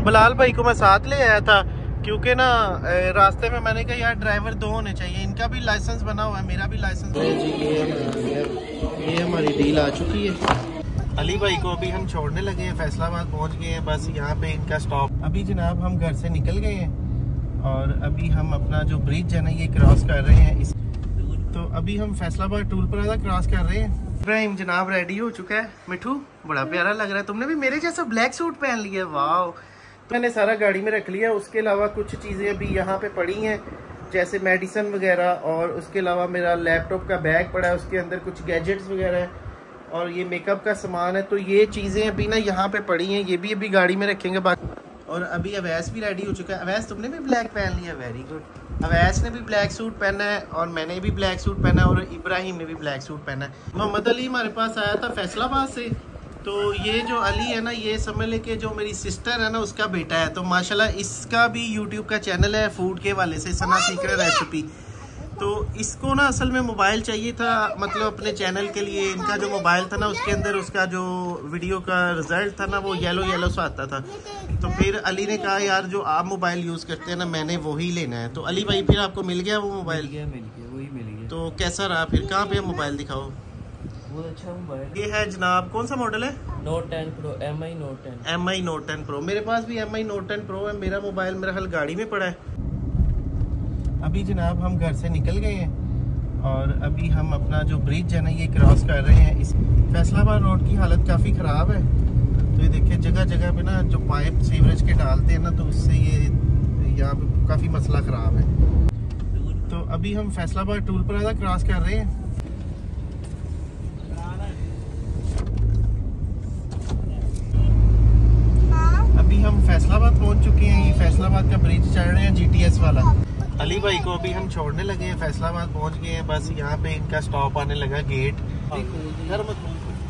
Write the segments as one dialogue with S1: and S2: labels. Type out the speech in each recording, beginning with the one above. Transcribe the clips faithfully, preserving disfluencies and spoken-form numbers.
S1: बिलाल भाई को मैं साथ ले आया था क्योंकि ना रास्ते में मैंने कहा यार ड्राइवर दो होने चाहिए, इनका भी लाइसेंस बना हुआ है, मेरा भी लाइसेंस है जी। ये ये हमारी डील आ चुकी है। अली भाई को अभी हम छोड़ने लगे हैं, फैसलाबाद पहुंच गए हैं, बस यहाँ पे इनका स्टॉप। अभी जनाब हम घर से निकल गए हैं और अभी हम अपना जो ब्रिज है ना ये क्रॉस कर रहे हैं इस, तो अभी हम फैसलाबाद टूल प्लाजा क्रॉस कर रहे हैं। इब्राहिम जनाब रेडी हो चुका है। मिठू बड़ा प्यारा लग रहा है, तुमने भी मेरे जैसा ब्लैक सूट पहन लिया, वाह। तो मैंने सारा गाड़ी में रख लिया, उसके अलावा कुछ चीज़ें अभी यहाँ पे पड़ी हैं जैसे मेडिसिन वगैरह, और उसके अलावा मेरा लैपटॉप का बैग पड़ा है, उसके अंदर कुछ गैजेट्स वगैरह है और ये मेकअप का सामान है। तो ये चीज़ें अभी ना यहाँ पे पड़ी हैं, ये भी अभी गाड़ी में रखेंगे बाकी। और अभी अवैस भी रेडी हो चुका है। अवैस तुमने भी ब्लैक पहन लिया, वेरी गुड। अवैस ने भी ब्लैक सूट पहना है और मैंने भी ब्लैक सूट पहना है और इब्राहिम ने भी ब्लैक सूट पहना है। मोहम्मद अली हमारे पास आया था फैसलाबाद से, तो ये जो अली है ना ये समझ ले कि जो मेरी सिस्टर है ना उसका बेटा है। तो माशाल्लाह इसका भी यूट्यूब का चैनल है फूड के वाले से, सना सीक्रेट रेसिपी। तो इसको ना असल में मोबाइल चाहिए था, मतलब अपने चैनल के लिए। इनका जो मोबाइल था ना उसके अंदर उसका जो वीडियो का रिजल्ट था ना वो येलो येलो सा आता था। तो फिर अली ने कहा यार जो आप मोबाइल यूज़ करते हैं ना मैंने वही लेना है। तो अली भाई फिर आपको मिल गया वो मोबाइल?
S2: मिल गया, मिल गया, वही मिल गया।
S1: तो कैसा रहा फिर? कहाँ पे मोबाइल दिखाओ?
S2: बहुत अच्छा मोबाइल।
S1: ये है जनाब, कौन सा मॉडल है?
S2: Note ten pro, M I note ten.
S1: M I note ten pro, मेरे पास भी M I note ten pro है। मेरा मोबाइल मेरा हाल गाड़ी में पड़ा है। अभी जनाब हम घर से निकल गए हैं और अभी हम अपना जो ब्रिज है ना ये क्रॉस कर रहे हैं। इस फैसलाबाद रोड की हालत काफ़ी ख़राब है। तो ये देखिए जगह जगह पे ना जो पाइप सीवरेज के डालते हैं ना तो उससे ये यहाँ पे काफ़ी मसला ख़राब है। तो अभी हम फैसलाबाद टूल प्लाजा क्रॉस कर रहे हैं। अभी हम फैसलाबाद पहुंच चुके हैं, ये फैसलाबाद का ब्रिज चढ़ रहे हैं जीटीएस वाला। अली भाई को अभी हम छोड़ने लगे हैं, फैसलाबाद पहुंच गए हैं, बस यहाँ पे इनका स्टॉप आने लगा गेट। घर मत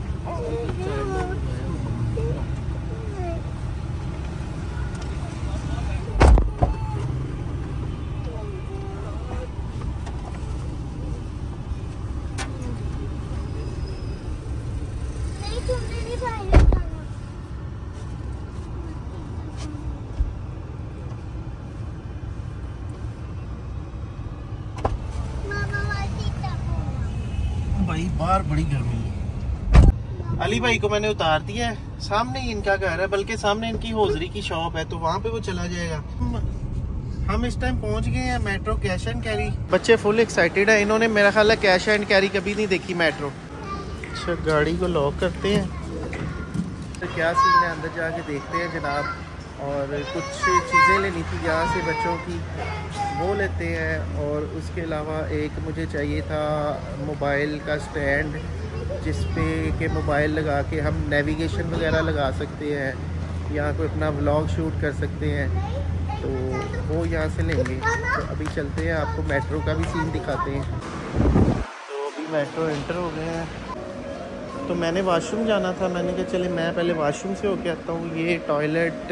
S1: भाई बाहर बड़ी गर्मी है। अली भाई को मैंने उतार दिया है, सामने ही इनका घर है, बल्कि सामने इनकी होजरी की शॉप है, तो वहाँ पे वो चला जाएगा। हम इस टाइम पहुँच गए हैं मेट्रो कैश एंड कैरी। बच्चे फुल एक्साइटेड है, इन्होंने मेरा ख्याल है कैश एंड कैरी कभी नहीं देखी मेट्रो। अच्छा गाड़ी को लॉक करते हैं, तो क्या सीन है अंदर जाके देखते हैं जनाब। और कुछ चीज़ें लेनी थी यहाँ से बच्चों की, वो लेते हैं। और उसके अलावा एक मुझे चाहिए था मोबाइल का स्टैंड जिस पे के मोबाइल लगा के हम नेविगेशन वगैरह लगा सकते हैं, यहाँ कोई अपना व्लॉग शूट कर सकते हैं, तो वो यहाँ से लेंगे। तो अभी चलते हैं, आपको मेट्रो का भी सीन दिखाते हैं। तो अभी मेट्रो एंटर हो गए हैं। तो मैंने वाशरूम जाना था, मैंने कहा चले मैं पहले वाशरूम से होके आता हूँ। ये टॉयलेट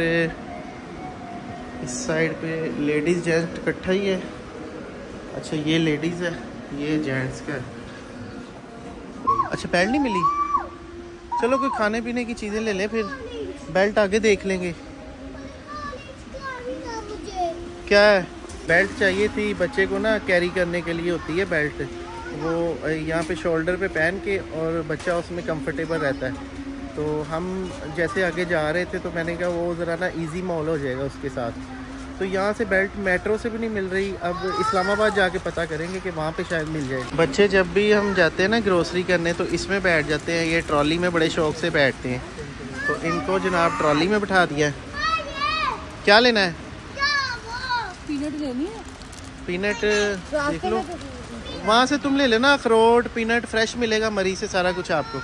S1: इस साइड पे लेडीज़ जेंट्स इकट्ठा ही है। अच्छा ये लेडीज़ है, ये जेंट्स का है। अच्छा बेल्ट नहीं मिली, चलो कोई खाने पीने की चीज़ें ले लें, फिर बेल्ट आगे देख लेंगे। क्या है? बेल्ट चाहिए थी बच्चे को ना, कैरी करने के लिए होती है बेल्ट, वो यहाँ पे शोल्डर पे पहन के और बच्चा उसमें कंफर्टेबल रहता है। तो हम जैसे आगे जा रहे थे तो मैंने कहा वो ज़रा ना इजी माहौल हो जाएगा उसके साथ। तो यहाँ से बेल्ट मेट्रो से भी नहीं मिल रही, अब इस्लामाबाद जाके पता करेंगे कि वहाँ पे शायद मिल जाए। बच्चे जब भी हम जाते हैं ना ग्रोसरी करने तो इसमें बैठ जाते हैं, ये ट्रॉली में बड़े शौक से बैठते हैं। तो इनको जनाब ट्रॉली में बिठा दिया है। क्या लेना है?
S3: पीनट लेनी है।
S1: पीनट देख लो, वहाँ से तुम ले लेना, अखरोट पीनट फ्रेश मिलेगा मरी से सारा कुछ आपको।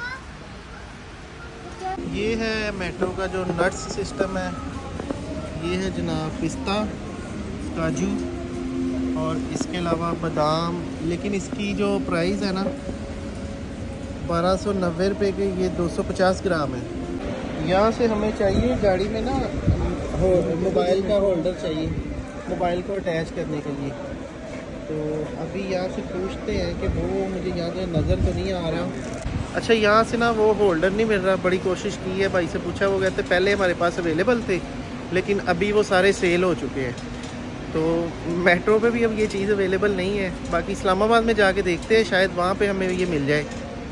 S1: ये है मेट्रो का जो नट्स सिस्टम है, ये है जनाब पिस्ता, काजू और इसके अलावा बादाम। लेकिन इसकी जो प्राइस है ना बारह सौ नब्बे रुपये के, ये दो सौ पचास ग्राम है। यहाँ से हमें चाहिए गाड़ी में ना हो मोबाइल का होल्डर चाहिए, मोबाइल को अटैच करने के लिए। तो अभी यहाँ से पूछते हैं कि वो मुझे यहाँ से नज़र तो नहीं आ रहा। अच्छा यहाँ से ना वो होल्डर नहीं मिल रहा, बड़ी कोशिश की है, भाई से पूछा, वो कहते पहले हमारे पास अवेलेबल थे लेकिन अभी वो सारे सेल हो चुके हैं। तो मेट्रो पे भी अब ये चीज़ अवेलेबल नहीं है। बाकी इस्लामाबाद में जाके देखते हैं, शायद वहाँ पे हमें ये मिल जाए।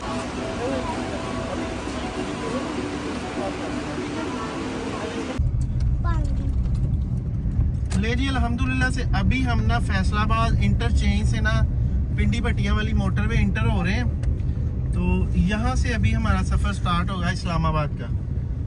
S1: ले जी अल्हम्दुलिल्लाह से अभी हम ना फैसलाबाद इंटरचेंज से ना पिंडी भटिया वाली मोटरवे इंटर हो रहे हैं। तो यहाँ से अभी हमारा सफ़र स्टार्ट होगा इस्लामाबाद का।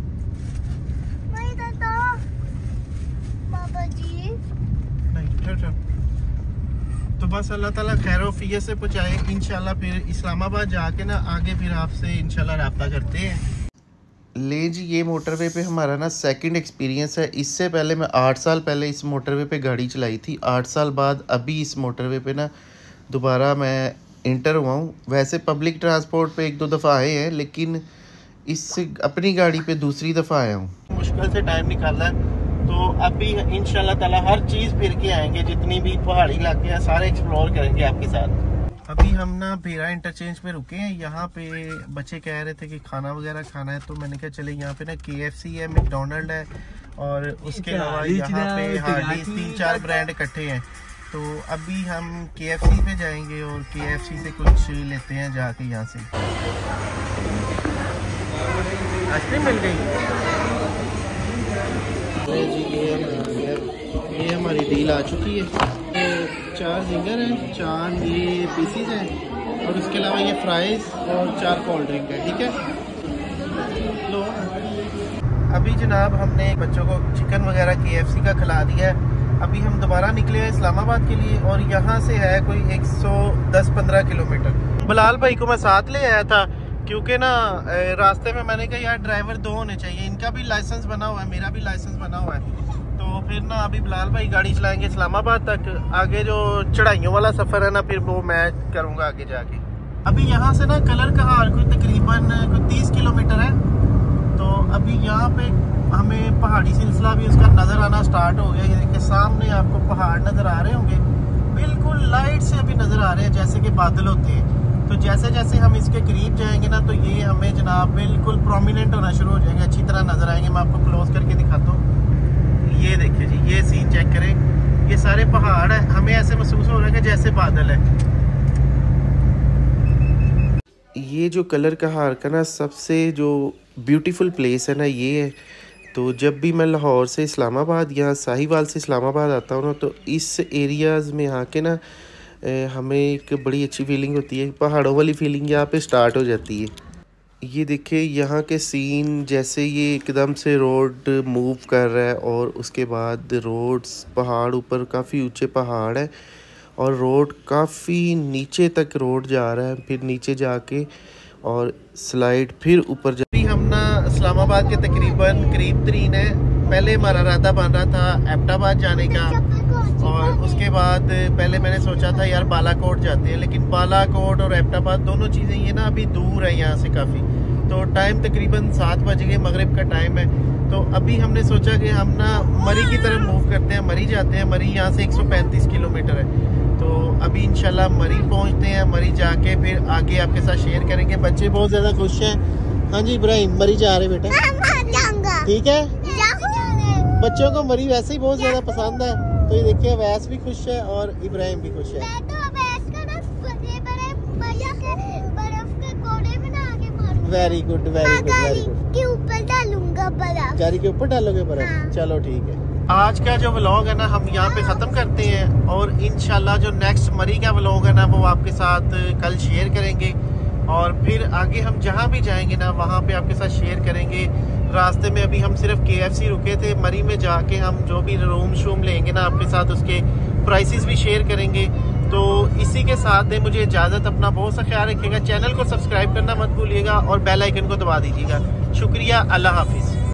S3: बाबा जी
S1: नहीं ठहर ठहर। तो बस अल्लाह ताला खैर वफियत से पहुँचाए इंशाल्लाह। फिर इस्लामाबाद जाके ना आगे फिर आपसे इंशाल्लाह रब्ता करते हैं। ले जी ये मोटरवे पे हमारा ना सेकंड एक्सपीरियंस है। इससे पहले मैं आठ साल पहले इस मोटरवे पे गाड़ी चलाई थी। आठ साल बाद अभी इस मोटरवे पे ना दोबारा मैं इंटर हुआ हूँ। वैसे पब्लिक ट्रांसपोर्ट पे एक दो दफ़ा आए हैं, लेकिन इससे अपनी गाड़ी पे दूसरी दफ़ा आया हूँ। मुश्किल से टाइम निकाला है, तो अभी इंशाल्लाह ताला हर चीज़ फिर के आएंगे। जितनी भी पहाड़ी इलाके हैं सारे एक्सप्लोर करेंगे आपके साथ। अभी हम ना भेरा इंटरचेंज पे रुके हैं। यहाँ पे बच्चे कह रहे थे कि खाना वगैरह खाना है, तो मैंने कहा चले यहाँ पे ना के एफ सी है, मैकडोनल्ड है और उसके अलावा यहाँ पे हार्डीज, तीन चार ब्रांड इकट्ठे हैं। तो अभी हम के एफ सी पे जाएंगे और के एफ सी से कुछ लेते हैं जाके यहाँ से। आइसक्रीम मिल गई जी। ये ये हमारी डील आ चुकी है। चार जिंगर हैं, चार ये पीसीज हैं और उसके अलावा ये फ्राइज और चार कोल्ड ड्रिंक है। ठीक है। लो अभी जनाब हमने बच्चों को चिकन वगैरह के एफ सी का खिला दिया है। अभी हम दोबारा निकले हैं इस्लामाबाद के लिए और यहाँ से है कोई एक सौ दस पंद्रह किलोमीटर। बिलाल भाई को मैं साथ ले आया था क्योंकि ना रास्ते में मैंने कहा यार ड्राइवर दो होने चाहिए। इनका भी लाइसेंस बना हुआ है, मेरा भी लाइसेंस बना हुआ है। तो फिर ना अभी बिलाल भाई गाड़ी चलाएंगे इस्लामाबाद तक। आगे जो चढ़ाइयों वाला सफ़र है ना फिर वो मैं करूँगा आगे जाके। अभी यहाँ से ना कलर कहार कोई तकरीबन कोई तीस किलोमीटर है। तो अभी यहाँ पे हमें पहाड़ी सिलसिला भी उसका नज़र आना स्टार्ट हो गया। ये देखिए सामने आपको पहाड़ नज़र आ रहे होंगे, बिल्कुल लाइट से अभी नज़र आ रहे हैं जैसे कि बादल होते हैं। तो जैसे जैसे हम इसके करीब जाएंगे ना तो ये हमें जनाब बिल्कुल प्रोमिनेंट होना शुरू हो जाएंगे, अच्छी तरह नज़र आएंगे। मैं आपको क्लोज करके दिखाता हूँ। ये देखिए जी, ये सीन चेक करें, ये सारे पहाड़ है। हमें ऐसे महसूस हो रहा है कि जैसे बादल है। ये जो कलर कहार का ना सबसे जो ब्यूटीफुल प्लेस है ना ये है। तो जब भी मैं लाहौर से इस्लामाबाद या साहिवाल से इस्लामाबाद आता हूँ ना तो इस एरियाज़ में आके ना हमें एक बड़ी अच्छी फीलिंग होती है। पहाड़ों वाली फीलिंग यहाँ पे स्टार्ट हो जाती है। ये देखिए यहाँ के सीन, जैसे ये एकदम से रोड मूव कर रहा है और उसके बाद रोड्स पहाड़ ऊपर काफ़ी ऊंचे पहाड़ है और रोड काफ़ी नीचे तक रोड जा रहा है। फिर नीचे जाके और स्लाइड फिर ऊपर जा। अभी हम ना इस्लामाबाद के तकरीबन करीब तरीन है। पहले हमारा इरादा बन रहा था एबटाबाद जाने का और उसके बाद पहले मैंने सोचा था यार बालाकोट जाते हैं, लेकिन बालाकोट और एबटाबाद दोनों चीज़ें ये ना अभी दूर है यहाँ से काफ़ी। तो टाइम तकरीबन सात बज गए, मगरिब का टाइम है। तो अभी हमने सोचा कि हम ना मरी की तरफ मूव करते हैं, मरी जाते हैं। मरी यहाँ से एक सौ पैंतीस किलोमीटर है। तो अभी इंशाल्लाह मरी पहुँचते हैं। मरी जाके फिर आगे आपके साथ शेयर करेंगे। बच्चे बहुत ज़्यादा खुश हैं। हाँ जी इब्राहिम, मरी जा रहे बेटा, ठीक है। बच्चों को मरी वैसे ही बहुत ज़्यादा पसंद है। तो ये देखिए अवैस भी खुश है और इब्राहिम भी खुश है। Very good very good very good.
S3: के ऊपर डालूंगा बर्फ।
S1: गाड़ी के ऊपर डालोगे बर्फ? हाँ। चलो ठीक है। आज का जो व्लॉग है ना हम यहाँ पे ख़त्म करते हैं और इंशाल्लाह जो नेक्स्ट मरी का व्लॉग है ना वो आपके साथ कल शेयर करेंगे। और फिर आगे हम जहाँ भी जाएंगे ना वहाँ पे आपके साथ शेयर करेंगे। रास्ते में अभी हम सिर्फ के एफ सी रुके थे। मरी में जाके हम जो भी रूम शूम लेंगे ना आपके साथ उसके प्राइसेस भी शेयर करेंगे। तो इसी के साथ दे मुझे इजाज़त। अपना बहुत सा ख्याल रखिएगा। चैनल को सब्सक्राइब करना मत भूलिएगा और बेल आइकन को दबा दीजिएगा। शुक्रिया। अल्लाह हाफिज़।